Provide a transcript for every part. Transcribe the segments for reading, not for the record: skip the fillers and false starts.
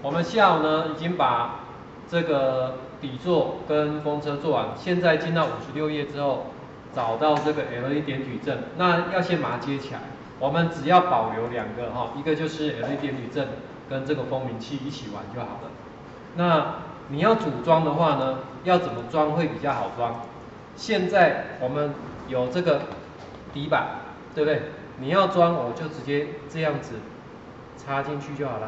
我们下午呢已经把这个底座跟风车做完，现在进到56页之后，找到这个 LED 点矩阵，那要先把它接起来。我们只要保留两个哈，一个就是 LED 点矩阵跟这个蜂鸣器一起玩就好了。那你要组装的话呢，要怎么装会比较好装？现在我们有这个底板，对不对？你要装，我就直接这样子插进去就好了。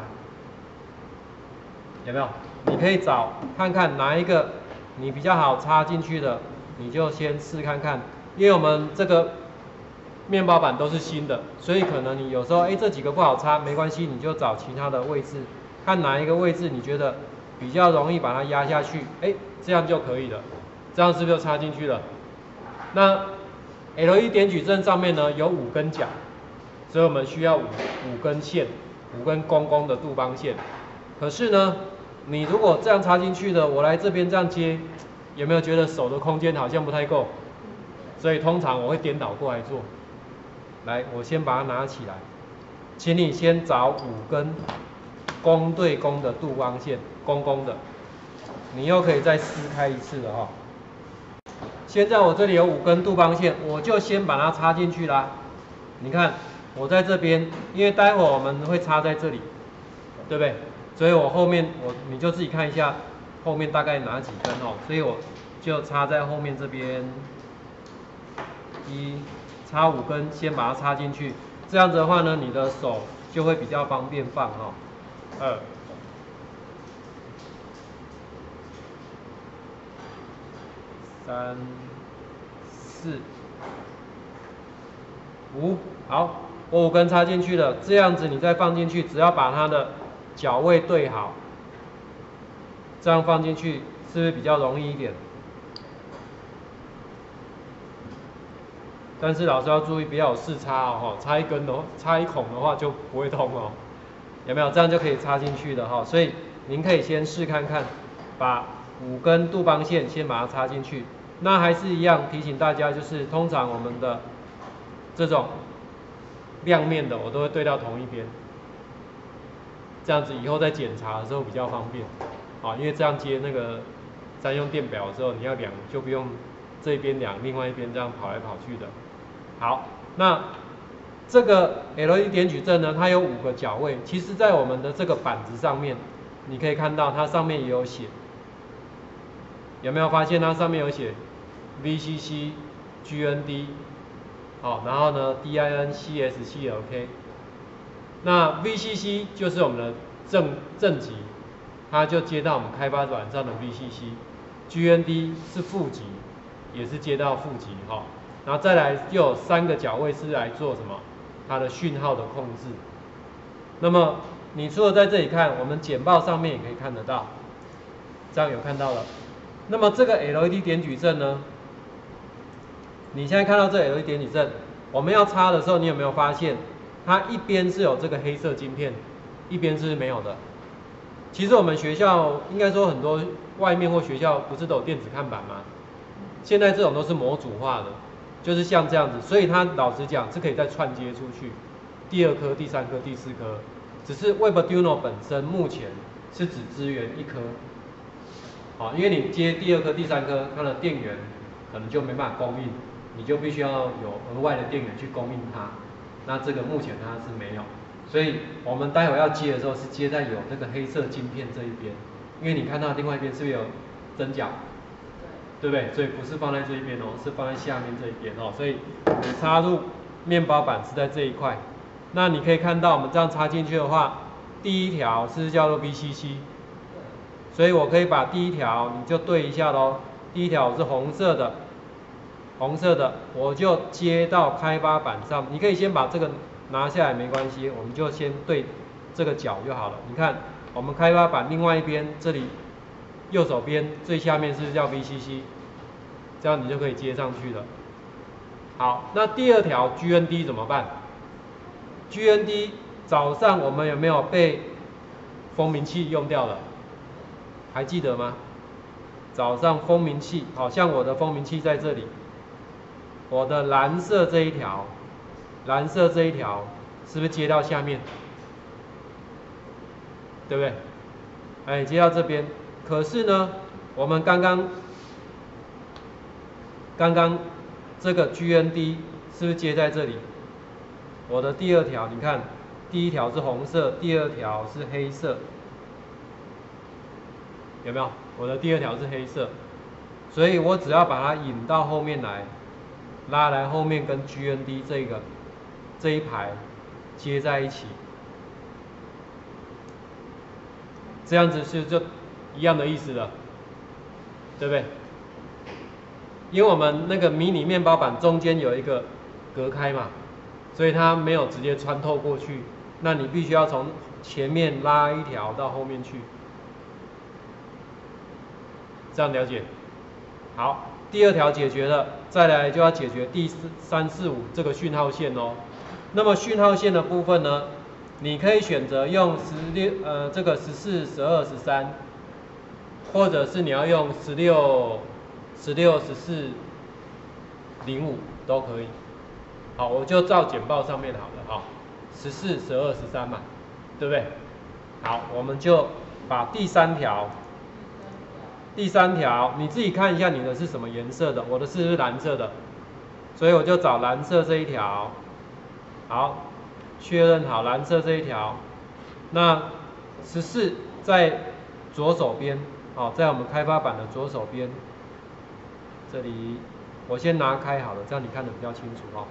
有没有？你可以找看看哪一个你比较好插进去的，你就先试看看。因为我们这个面包板都是新的，所以可能你有时候这几个不好插，没关系，你就找其他的位置，看哪一个位置你觉得比较容易把它压下去，这样就可以了。这样是不是就插进去了？那 LED 点矩阵上面呢有5根脚，所以我们需要五根线，5根公共的杜邦线。可是呢，你如果这样插进去的，我来这边这样接，有没有觉得手的空间好像不太够？所以通常我会颠倒过来做。来，我先把它拿起来，请你先找5根公对公的杜邦线，公的，你又可以再撕开一次了哈。现在我这里有5根杜邦线，我就先把它插进去啦。你看，我在这边，因为待会我们会插在这里，对不对？所以我后面你就自己看一下后面大概哪几根哦，所以我就插在后面这边，插5根，先把它插进去，这样子的话呢，你的手就会比较方便放哦。2、3、4、5，好，我5根插进去了，这样子你再放进去，只要把它的脚位对好，这样放进去是不是比较容易一点？但是老师要注意，不要有4插哦，插1根的，插1孔的话就不会通哦。有没有？这样就可以插进去的哈。所以您可以先试看看，把5根杜邦线先把它插进去。那还是一样提醒大家，就是通常我们的这种亮面的，我都会对到同一边，这样子以后在检查的时候比较方便啊。因为这样接那个3用电表的时候，你要量就不用这边量，另外一边这样跑来跑去的。好，那这个 LED 点矩阵呢，它有5个脚位。其实，在我们的这个板子上面，你可以看到它上面也有写，有没有发现它上面有写 VCC、GND， 然后呢 DIN、CS、CLK。那 VCC 就是我们的正极，它就接到我们开发板上的 VCC。GND 是负极，也是接到负极然后再来又有3个脚位是来做什么？它的讯号的控制。那么你除了在这里看，我们简报上面也可以看得到，这样有看到了。那么这个 LED 点矩阵呢？你现在看到这 LED 点矩阵，我们要插的时候，你有没有发现，它一边是有这个黑色晶片，一边是没有的？其实我们学校应该说很多外面或学校不是都有电子看板吗？现在这种都是模组化的。就是像这样子，所以它老实讲是可以再串接出去，第2颗、第3颗、第4颗，只是 Webarduino 本身目前是只支援1颗，因为你接第2颗、第3颗，它的电源可能就没办法供应，你就必须要有额外的电源去供应它。那这个目前它是没有，所以我们待会要接的时候是接在有这个黑色晶片这一边，因为你看到另外一边是不是有针脚？对不对？所以不是放在这一边是放在下面这一边所以你插入面包板是在这一块。那你可以看到我们这样插进去的话，第1条是叫做 VCC， 所以我可以把第1条你就对一下咯。第1条是红色的，我就接到开发板上。你可以先把这个拿下来没关系，我们就先对这个角就好了。你看我们开发板另外一边这里。右手边最下面是叫 VCC， 这样你就可以接上去了。好，那第2条 GND 怎么办 ？GND 早上我们有没有被蜂鸣器用掉了？还记得吗？早上蜂鸣器，好像我的蜂鸣器在这里，我的蓝色这一条是不是接到下面？对不对？ 哎，接到这边，可是呢，我们刚刚这个 GND 是不是接在这里？我的第二条，你看，第一条是红色，第二条是黑色，有没有？我的第二条是黑色，所以我只要把它引到后面来，拉来后面跟 GND 这一排接在一起，这样子就一样的意思了，对不对？因为我们那个迷你面包板中间有一个隔开嘛，所以它没有直接穿透过去，那你必须要从前面拉一条到后面去，这样了解？好，第二条解决了，再来就要解决第3、4、5这个讯号线哦。那么讯号线的部分呢，你可以选择用这个14、12、13，或者是你要用16、14、05都可以。好，我就照简报上面好了哈，14、12、13嘛，对不对？好，我们就把第三条你自己看一下你的是什么颜色的，我的是蓝色的，所以我就找蓝色这一条。好，确认好蓝色这一条。那14在左手边，好，在我们开发板的左手边，这里我先拿开好了，这样你看得比较清楚哦。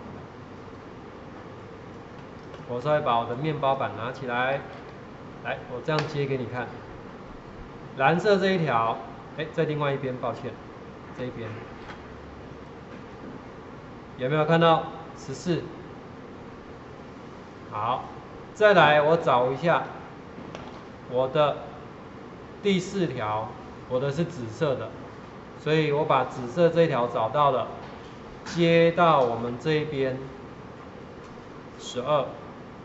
我稍微把我的面包板拿起来，来，我这样接给你看。蓝色这一条，哎，在另外一边，抱歉，这一边有没有看到14？好，再来我找一下我的第4条，我的是紫色的，所以我把紫色这一条找到了，接到我们这一边12。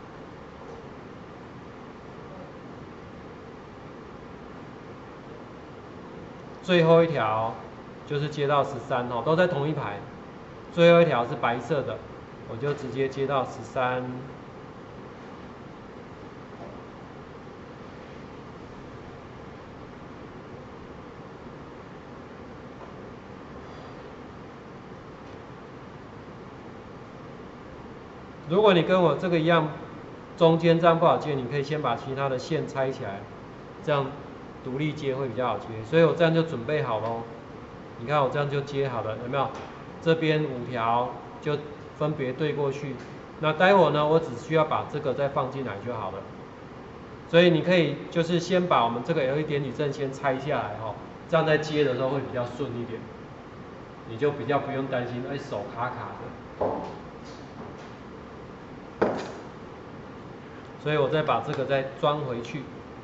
最后一条就是接到13哦，都在同一排。最后一条是白色的，我就直接接到13。如果你跟我这个一样，中间这样不好接，你可以先把其他的线拆起来，这样独立接会比较好接。所以我这样就准备好咯。你看我这样就接好了，有没有？这边5条就分别对过去。那待会呢，我只需要把这个再放进来就好了。所以你可以就是先把我们这个 LED 点矩阵先拆下来哈，这样在接的时候会比较顺一点，你就比较不用担心手卡卡的。所以我再把这个再装回去。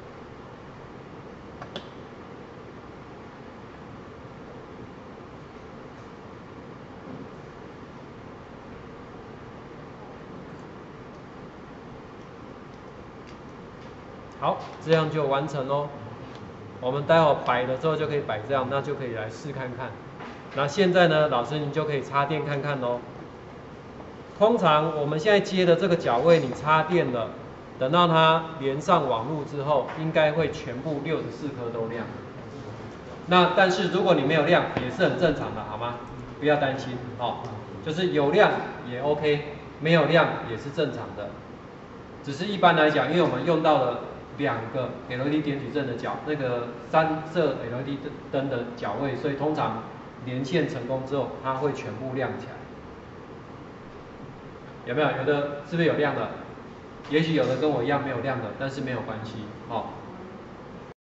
好，这样就完成咯。我们待会摆了之后就可以摆这样，那就可以来试看看。那现在呢，老师你就可以插电看看咯。通常我们现在接的这个角位，你插电了，等到它连上网路之后，应该会全部64颗都亮。那但是如果你没有亮，也是很正常的，好吗？不要担心哦，就是有亮也 OK， 没有亮也是正常的。只是一般来讲，因为我们用到了2个 LED 点矩阵的角，那个3色 LED 灯的角位，所以通常连线成功之后，它会全部亮起来。有没有？有的是不是有亮的？也许有的跟我一样没有亮的，但是没有关系，哦。